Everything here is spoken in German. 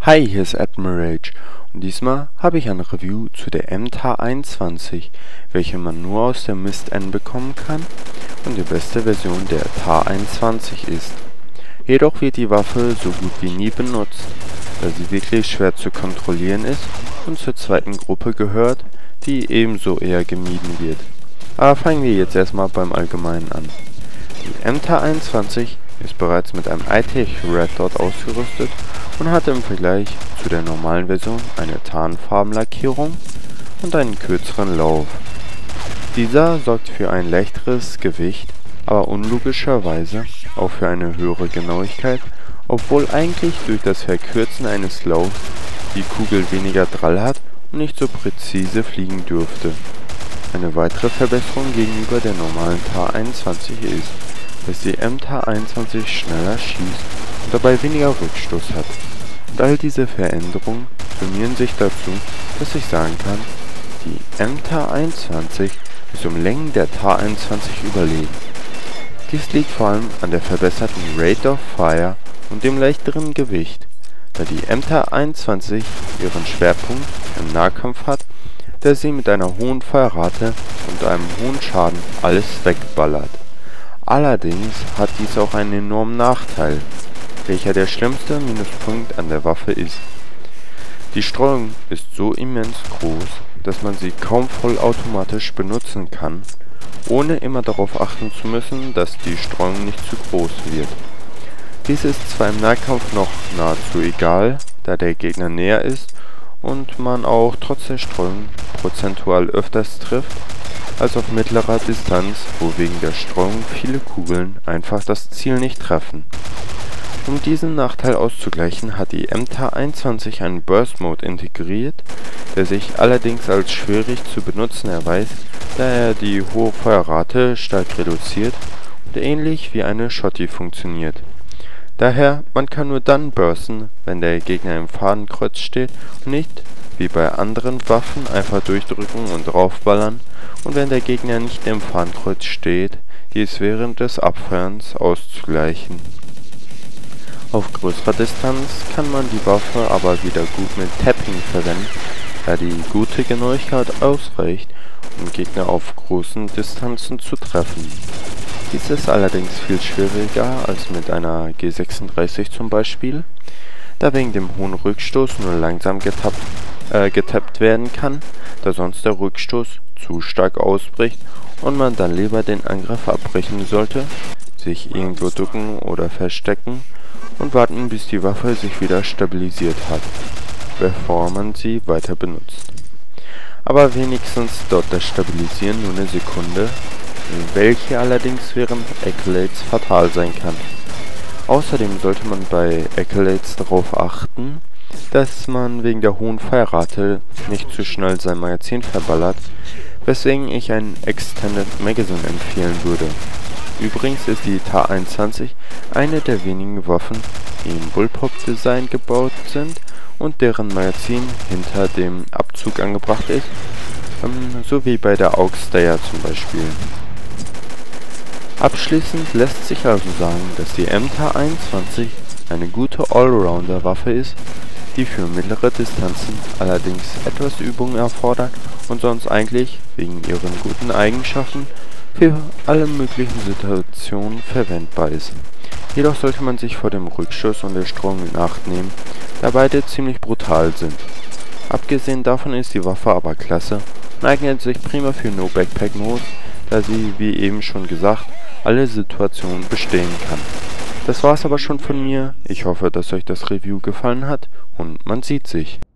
Hi, hier ist Admirage und diesmal habe ich ein Review zu der MTA-21, welche man nur aus der Mist-N bekommen kann und die beste Version der TA-21 ist. Jedoch wird die Waffe so gut wie nie benutzt, da sie wirklich schwer zu kontrollieren ist und zur zweiten Gruppe gehört, die ebenso eher gemieden wird. Aber fangen wir jetzt erstmal beim Allgemeinen an. Die MTA-21 ist bereits mit einem iTech Red Dot ausgerüstet und hat im Vergleich zu der normalen Version eine Tarnfarbenlackierung und einen kürzeren Lauf. Dieser sorgt für ein leichteres Gewicht, aber unlogischerweise auch für eine höhere Genauigkeit, obwohl eigentlich durch das Verkürzen eines Laufs die Kugel weniger Drall hat und nicht so präzise fliegen dürfte. Eine weitere Verbesserung gegenüber der normalen TA-21 ist, dass die MTA-21 schneller schießt und dabei weniger Rückstoß hat. Und all diese Veränderungen summieren sich dazu, dass ich sagen kann, die MTA-21 ist um Längen der TA-21 überlegen. Dies liegt vor allem an der verbesserten Rate of Fire und dem leichteren Gewicht, da die MTA-21 ihren Schwerpunkt im Nahkampf hat, der sie mit einer hohen Feuerrate und einem hohen Schaden alles wegballert. Allerdings hat dies auch einen enormen Nachteil, welcher der schlimmste Minuspunkt an der Waffe ist. Die Streuung ist so immens groß, dass man sie kaum vollautomatisch benutzen kann, ohne immer darauf achten zu müssen, dass die Streuung nicht zu groß wird. Dies ist zwar im Nahkampf noch nahezu egal, da der Gegner näher ist und man auch trotz der Streuung prozentual öfters trifft, als auf mittlerer Distanz, wo wegen der Streuung viele Kugeln einfach das Ziel nicht treffen. Um diesen Nachteil auszugleichen, hat die MTA-21 einen Burst Mode integriert, der sich allerdings als schwierig zu benutzen erweist, da er die hohe Feuerrate stark reduziert und ähnlich wie eine Shotty funktioniert. Daher, man kann nur dann bursten, wenn der Gegner im Fadenkreuz steht und nicht, wie bei anderen Waffen, einfach durchdrücken und draufballern und wenn der Gegner nicht im Fadenkreuz steht, dies während des Abfeuerns auszugleichen. Auf größerer Distanz kann man die Waffe aber wieder gut mit Tapping verwenden, da die gute Genauigkeit ausreicht, um Gegner auf großen Distanzen zu treffen. Dies ist allerdings viel schwieriger als mit einer G36 zum Beispiel, da wegen dem hohen Rückstoß nur langsam getappt werden kann, da sonst der Rückstoß zu stark ausbricht und man dann lieber den Angriff abbrechen sollte, sich irgendwo ducken oder verstecken und warten, bis die Waffe sich wieder stabilisiert hat, bevor man sie weiter benutzt. Aber wenigstens dauert das Stabilisieren nur eine Sekunde, welche allerdings während Accolades fatal sein kann. Außerdem sollte man bei Accolades darauf achten, dass man wegen der hohen Feuerrate nicht zu schnell sein Magazin verballert, weswegen ich ein Extended Magazine empfehlen würde. Übrigens ist die TA-21 eine der wenigen Waffen, die im Bullpup-Design gebaut sind und deren Magazin hinter dem Abzug angebracht ist, so wie bei der AUG Steyr zum Beispiel. Abschließend lässt sich also sagen, dass die MTA-21 eine gute Allrounder-Waffe ist, die für mittlere Distanzen allerdings etwas Übung erfordert und sonst eigentlich, wegen ihren guten Eigenschaften, für alle möglichen Situationen verwendbar ist. Jedoch sollte man sich vor dem Rückstoß und der Streuung in Acht nehmen, da beide ziemlich brutal sind. Abgesehen davon ist die Waffe aber klasse und eignet sich prima für No-Backpack-Modus, da sie, wie eben schon gesagt, alle Situationen bestehen kann. Das war's aber schon von mir. Ich hoffe, dass euch das Review gefallen hat und man sieht sich.